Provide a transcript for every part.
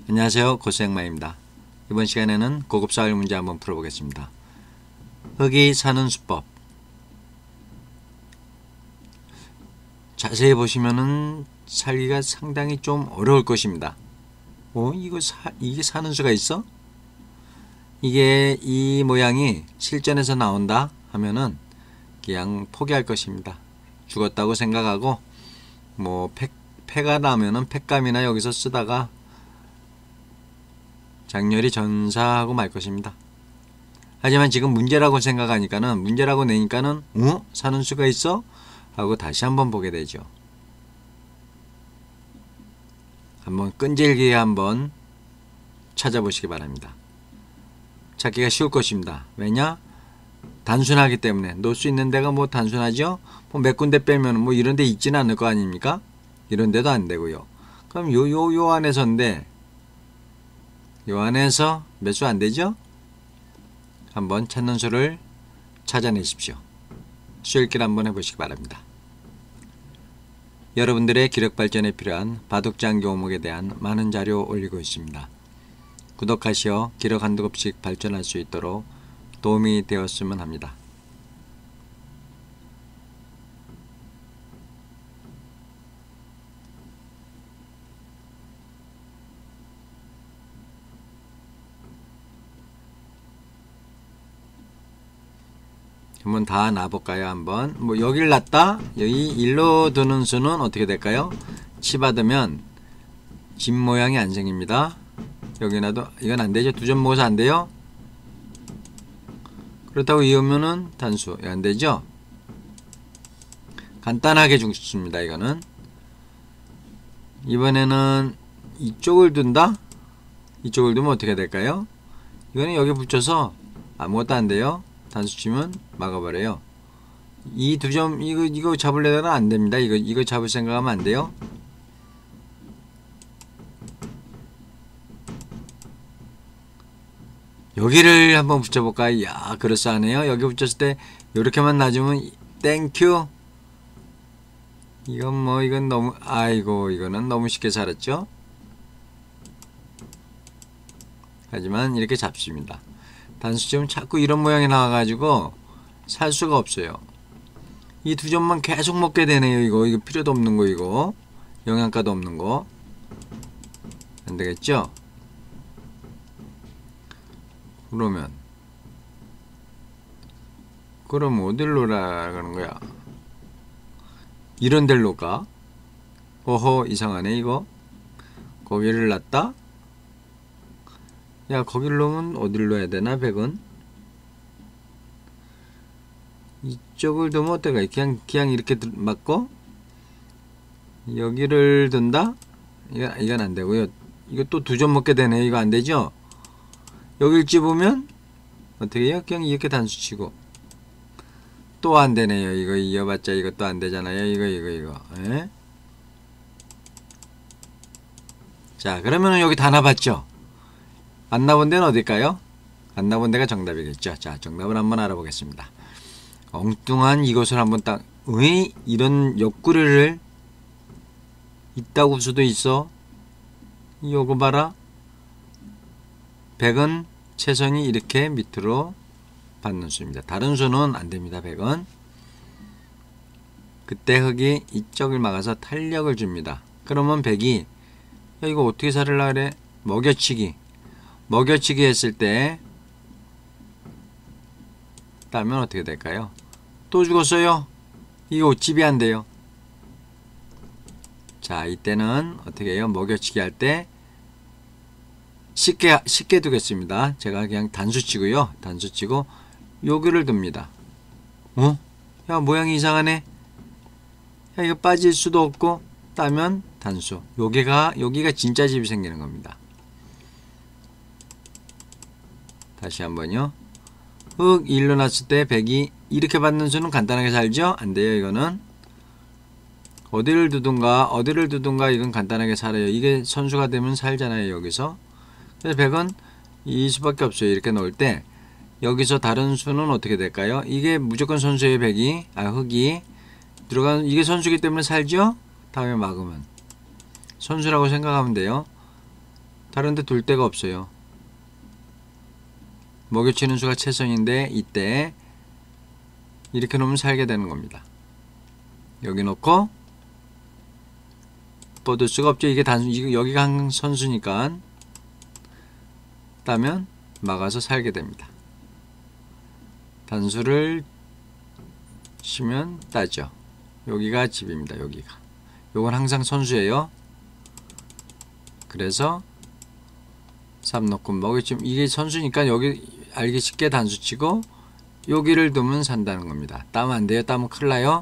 안녕하세요. 고생마입니다. 이번 시간에는 고급사활 문제 한번 풀어보겠습니다. 흙이 사는 수법. 자세히 보시면은 살기가 상당히 좀 어려울 것입니다. 이게 사는 수가 있어? 이게 이 모양이 실전에서 나온다 하면은 그냥 포기할 것입니다. 죽었다고 생각하고 패가 나면은 팩감이나 여기서 쓰다가 장렬히 전사하고 말 것입니다. 하지만 지금 문제라고 생각하니까는 문제라고 내니까는 사는 수가 있어? 하고 다시 한번 보게 되죠. 한번 끈질기게 한번 찾아보시기 바랍니다. 찾기가 쉬울 것입니다. 왜냐? 단순하기 때문에. 놓을 수 있는 데가 단순하죠? 몇 군데 빼면 이런 데 있지는 않을 거 아닙니까? 이런 데도 안 되고요. 그럼 요 안에서인데 요 안에서 몇 수 안 되죠? 한번 찾는 수를 찾아내십시오. 수읽기를 한번 해보시기 바랍니다. 여러분들의 기력 발전에 필요한 바둑장 교목에 대한 많은 자료 올리고 있습니다. 구독하시어 기력 한두 곱씩 발전할 수 있도록 도움이 되었으면 합니다. 한번 다 놔볼까요? 한번 여기를 놨다. 여기 일로 두는 수는 어떻게 될까요? 치 받으면 집 모양이 안 생깁니다. 여기 놔도 이건 안 되죠. 두 점 먹어서 안 돼요. 그렇다고 이으면은 단수 안 되죠. 간단하게 죽습니다. 이거는 이번에는 이쪽을 둔다. 이쪽을 두면 어떻게 될까요? 이거는 여기 붙여서 아무것도 안 돼요. 단수 치면 막아버려요. 이 두 점 이거 잡으려다가 안 됩니다. 이거 잡을 생각하면 안 돼요. 여기를 한번 붙여볼까요? 야, 그럴싸하네요. 여기 붙였을 때 이렇게만 놔주면 땡큐. 이건 너무 이거는 너무 쉽게 살았죠. 하지만 이렇게 잡습니다. 단수점은 자꾸 이런 모양이 나와가지고 살 수가 없어요. 이 두 점만 계속 먹게 되네요. 이거 필요도 없는 거, 이거 영양가도 없는 거. 안 되겠죠? 그럼 어딜로 나가는 거야? 이런 데로 가? 어허, 이상하네 이거. 거기를 놨다? 야, 거기를 놓으면 어디로 해야 되나? 100은 이쪽을 두면 어떨까? 그냥 이렇게 맞고 여기를 둔다? 이건 안 되고요. 이거 또 두 점 먹게 되네. 이거 안 되죠? 여길 찝으면 어떻게 해요? 그냥 이렇게 단수 치고 또 안 되네요. 이거 이어봤자 이것도 안 되잖아요. 이거. 에? 자, 그러면은 여기 다 나봤죠? 안 나본 데는 어딜까요? 안 나본 데가 정답이겠죠. 자, 정답을 한번 알아보겠습니다. 엉뚱한 이것을 한번 왜 이런 옆구리를 있다고 수도 있어? 요거 봐라. 100은 채선이 이렇게 밑으로 받는 수입니다. 다른 수는 안 됩니다. 100은. 그때 흙이 이쪽을 막아서 탄력을 줍니다. 그러면 100이 야, 이거 어떻게 살으려 그래? 먹여치기 했을 때 따면 어떻게 될까요? 또 죽었어요. 이거 집이 안 돼요. 자, 이때는 어떻게 해요? 먹여치기 할 때 쉽게 두겠습니다. 제가 그냥 단수 치고요. 단수 치고 여기를 둡니다. 야, 모양이 이상하네. 야, 이거 빠질 수도 없고 따면 단수. 여기가 진짜 집이 생기는 겁니다. 다시 한번요. 흙 일로 놨을 때 100이 이렇게 받는 수는 간단하게 살죠? 안 돼요. 이거는 어디를 두든가 이건 간단하게 살아요. 이게 선수가 되면 살잖아요. 여기서. 그래서 100은 이 수밖에 없어요. 이렇게 놓을 때 여기서 다른 수는 어떻게 될까요? 이게 무조건 선수의 흙이 들어가는 이게 선수기 때문에 살죠? 다음에 막으면 선수라고 생각하면 돼요. 다른 데 둘 데가 없어요. 먹여치는 수가 최선인데 이때 이렇게 놓으면 살게 되는 겁니다. 여기 놓고 뻗을 수가 없죠. 이게 여기가 한 선수니까 따면 막아서 살게 됩니다. 단수를 치면 따죠. 여기가 집입니다. 여기가. 요건 항상 선수예요. 그래서 3 넣고 먹여치면 이게 선수니까 여기 알기 쉽게 단수 치고 여기를 두면 산다는 겁니다. 따면 안 돼요. 따면 큰일 나요.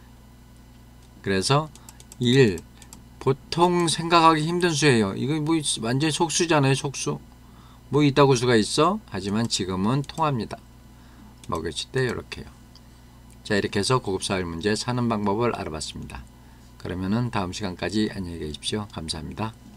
그래서 1 보통 생각하기 힘든 수예요. 이거 뭐 완전히 속수잖아요. 속수. 뭐 이따구 수가 있어? 하지만 지금은 통합니다. 먹여칠 때 이렇게요. 자, 이렇게 해서 고급사활 문제 사는 방법을 알아봤습니다. 그러면은 다음 시간까지 안녕히 계십시오. 감사합니다.